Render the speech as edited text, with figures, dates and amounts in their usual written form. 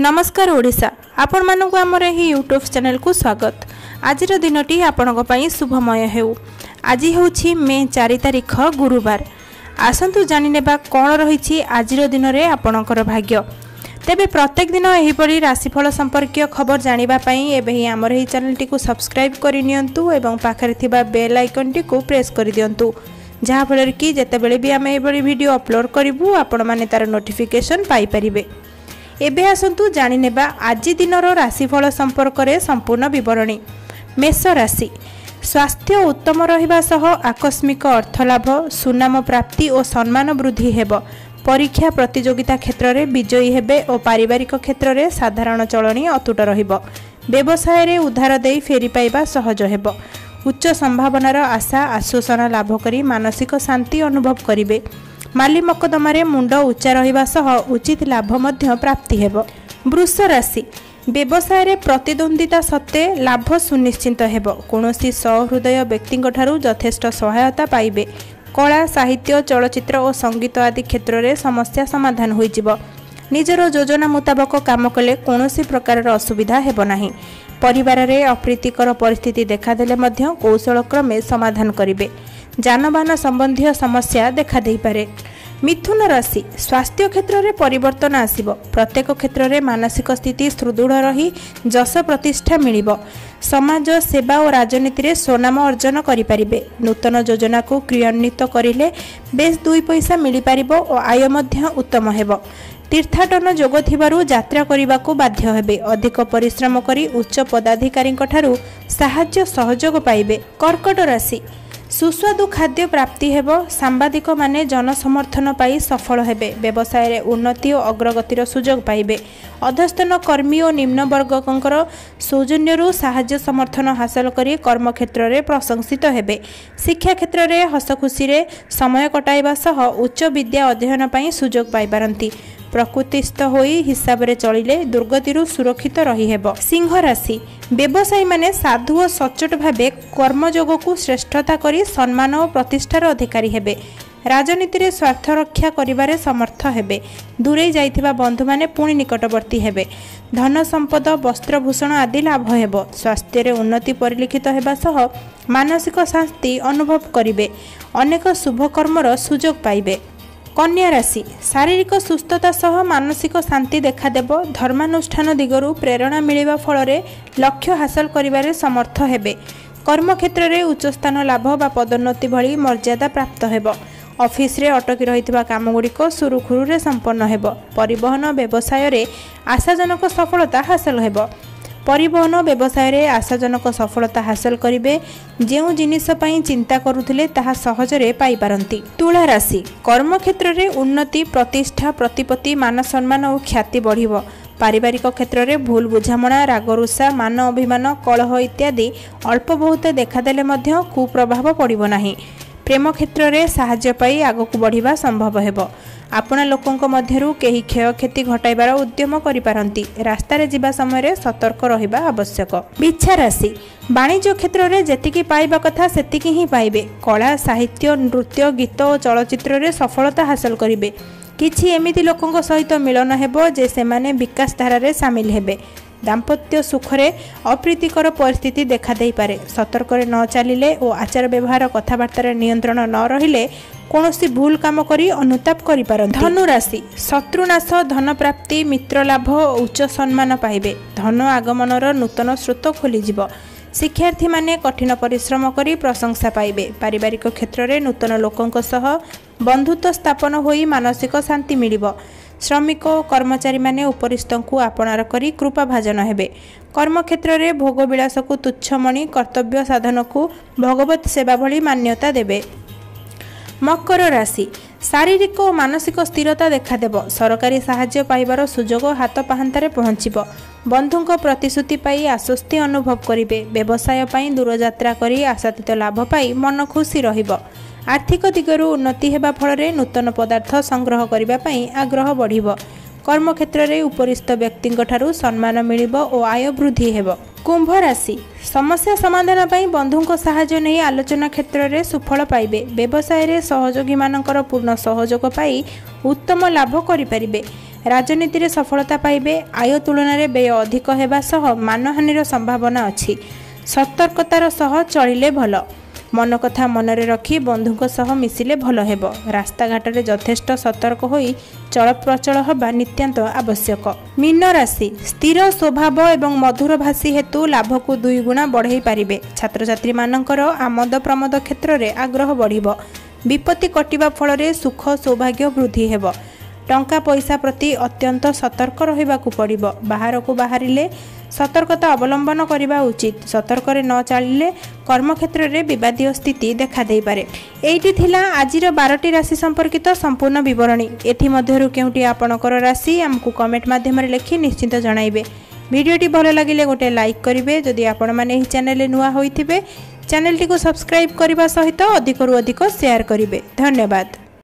नमस्कार ओडिशा आपण मानक आमर ही यूट्यूब चैनल को स्वागत। आज दिनटी आपण शुभमय हेउ। आज हूँ मे 4 तारिख गुरुवार। आसतु जानिनेबा कौन रही आज दिन में आपणकर भाग्य। तेबे प्रत्येक दिन एहिपरि राशिफल संपर्कीय खबर जानापी एवं आमर ही चैनल टी सब्सक्राइब करनियंतु एवं पाखरे थिबा बेल आइकन टी प्रेस कर दियंतु, जहाँफल कि जितेबले भी आम एभली वीडियो अपलोड करूँ आपण मैंने तार नोटिफिकेशन पाई परिबे। एबे आसंतु जानिनेबा आज दिनर राशिफल संपर्क में संपूर्ण विवरणी। मेष राशि, स्वास्थ्य उत्तम रहिबा सह आकस्मिक अर्थलाभ, सुनाम प्राप्ति और सम्मान वृद्धि हेब। परीक्षा प्रतियोगिता क्षेत्र में विजयी हेबे और पारिवारिक क्षेत्र में साधारण चलनी अतुट रहिब। व्यवसाय रे उधार देई फेरी पाइबा सहज हेब। उच्च संभावनार आशा आश्वासन लाभ करी मानसिक शांति अनुभव करिवे। माली मकदमारे मुंड उच्चा रहिबा सह उचित लाभ मध्य प्राप्ति हेब। वृष राशि, व्यवसाय रे प्रतिद्वंदिता सत्वे लाभ सुनिश्चित हेब। कौनसी सहृदय व्यक्तिंक ठारू यथेष्ट सहायता पाइबे। कला साहित्य चलचित्र और संगीत आदि क्षेत्र में समस्या समाधान होइजिब। निजर योजना मुताबक काम कले कौनसी प्रकार असुविधा हेब नाही। परिवार रे अप्रीतिकर परिस्थिति देखादेले मध्य कौशल क्रमे समाधान करिवे। जानबाहन संबंधी समस्या देखा दे पारे। मिथुन राशि, स्वास्थ्य क्षेत्र में परिवर्तन आसिब। प्रत्येक क्षेत्र में मानसिक स्थिति सुदृढ़ रही जश प्रतिष्ठा मिलिब। समाज सेवा और राजनीति में सुनाम अर्जन करिपारिबे। नूतन योजना को क्रियान्वित करिले बेस 2 पैसा मिल पारिबो और आय मध्य उत्तम हेब। तीर्थाटन जोग थिबारु यात्रा करिबाकू बाध्य हेबे। अधिक परिश्रम करी उच्च पदाधिकारी ठारू साहाय्य सहयोग पाइबे। कर्कट राशि, सुस्वादु खाद्य प्राप्ति हेब। सांबादिक माने जनसमर्थन पाई सफल हेबे। व्यवसाय रे उन्नति और अग्रगतिर सुजोग पाइबे। अधस्तन कर्मी और निम्न वर्गकर सौजन्यरु साहाय्य समर्थन हासिल करी कर्म क्षेत्र में प्रशंसित हेबे। शिक्षा क्षेत्र में हसखुशी रे समय कटाइबा सह उच्च विद्या अध्ययन पाई सुजोग पाई पारंती। प्रकृतिस्थ होई हिसाब रे चलिले दुर्गतिरु सुरक्षित रही हेब। सिंह राशि, व्यवसायी माने साधु और सचोट भावे कर्मयोग को श्रेष्ठता करी सम्मान और प्रतिष्ठार अधिकारी हेबे। राजनीति रे स्वार्थ रक्षा करिबारे समर्थ हेबे। दूरे जाइथिबा बंधु माने पुणी निकटवर्ती हेबे। धन संपद वस्त्रभूषण आदि लाभ हेब। स्वास्थ्य रे उन्नति परिलक्षित हेबा सह मानसिक शांति अनुभव करिवे। अनेक शुभ कर्मर सुजोग पाइबे। कन्या राशि, शारीरिक सुस्थता सह मानसिक शांति देखादेव। धर्मानुष्ठान दिगरु प्रेरणा मिलिबा फल लक्ष्य हासिल करिबारे समर्थ हेबे। कर्म क्षेत्र में उच्च स्थान लाभ बा पदोन्नति भली मर्यादा प्राप्त हेब। ऑफिस रे अटकी रहितबा कामगुड़िक सुरुखुरु संपन्न हेब। परिवहन व्यवसाय रे आशाजनक सफलता हासिल हेब। परिवहन व्यवसाय रे आशाजनक सफलता हासिल करिवे। जेउ जिनिस पई चिंता करुथिले ताहा सहजरे पाई पारंती। तुला राशि, कर्म क्षेत्र में उन्नति प्रतिष्ठा प्रतिपत्ति मान सम्मान और ख्याति बढ़िब। पारिवारिक क्षेत्र में भूल बुझामणा रागरुषा मान अभिमान कलह इत्यादि अल्प बहुत देखादेले मध्य कुप्रभाव पड़िब नाही। प्रेम क्षेत्र में साहाय्य पाई आगक बढ़िबा संभव हेब। आपना लोकंक मध्यरु केही क्षयक्षति घटाइबार उद्यम करिपारंती। रास्ता रे जिबा समय रे सतर्क रहिबा आवश्यक। बिच्छा राशि, वाणिज्य क्षेत्र में जेतिकी पाइबा कथा सेतिकी ही पाइबे। कला साहित्य नृत्य गीत और चलचित्र में सफलता हासिल करिवे। किछि एमिति लोकंक सहित मिलन हेबो जे सेमाने विकास धारा रे शामिल हेबे। दाम्पत्य सुखरे अप्रीतिकर परिस्थिति देखा देई पारे। सतर्क रे न चलिले और आचार व्यवहार कथबार्ता नियंत्रण न रहिले कौनसी भूल काम करी अनुताप करि पारंती। धनु राशि, शत्रुनाश धन प्राप्ति मित्र लाभ उच्च सम्मान पाइबे। धन आगमनर नूतन स्रोत खोलीजिब। शिक्षार्थी माने कठिन परिश्रम करी प्रशंसा पाइबे। पारिवारिक क्षेत्र में नूतन लोकंक सह बंधुत्व स्थापन होई मानसिक शांति मिलिब। श्रमिक और कर्मचारी माने उपरिस्थ को आपणार करी कृपा भाजन हेबे। कर्म क्षेत्र में भोगविलास को तुच्छमणि कर्तव्य साधन को भगवत सेवा भली मान्यता देबे। मकर राशि, शारीरिक और मानसिक स्थिरता देखादेव। सरकारी साहाय्य पाइबार सुजोग हाथ पाहांतारे पहुँचब। बंधुंक प्रतिश्रुति पाई आश्वस्ति अनुभव करिवे। व्यवसाय पाई दूरयात्रा करी आशातीत लाभ पाई मन खुशी रहिब। आर्थिक दिगरु उन्नति हेबा फल नूतन पदार्थ संग्रह करिबा पाई आग्रह बढ़िब। कर्म क्षेत्र में उपरिस्थ व्यक्तिंक ठारू सम्मान मिलिब और आय वृद्धि हेब। कुंभ राशि, समस्या समाधान पाई बंधुंक सहायता नहीं आलोचना क्षेत्र में सुफल पाइबे। व्यवसाय रे सहयोगी मानकर पूर्ण सहयोग पाई उत्तम लाभ करिपारिबे। राजनीति रे सफलता पाइबे। आय तुलन में व्यय अधिक होगा सह मानहानिर संभावना अछि। सतर्कतार सह चलिले भल। मन कथा मनरे रखी बंधुक सह मिसिले भल हेबो। रास्ता घाट रे यथेष्ट सतर्क होई चल प्रचल हवा नित्यांत आवश्यक। मीन राशि स्थिर स्वभाव एवं मधुर भाषी हेतु लाभ को 2 गुणा बढ़ाई पारिबे। छात्र छात्री मानकर आमद प्रमोद क्षेत्र में आग्रह बढ़िबो। विपत्ति कटिबा फल रे सुख सौभाग्य वृद्धि हेबो। टंका पैसा प्रति अत्यंत सतर्क रहिबाकु पड़िबो। बाहर को बाहरिले सतर्कता अवलंबन करने उचित। सतर्क न चलिले कर्मक्षेत्र में विवादीय स्थिति देखा दे पारे। एइटी थिला आजिर 12टी राशि संपर्कित संपूर्ण विवरणी। एथि मध्यरु केउटी आपणकर राशि आमको कमेंट माध्यम रे लिखि निश्चित जणाइबे। वीडियोटी भल लागिले गोटे लाइक करिवे। जदि आपण माने एही चैनल नुआ होइथिबे चैनल टी को सब्सक्राइब करबा सहित अधिकरु अधिक शेयर करिवे। धन्यवाद।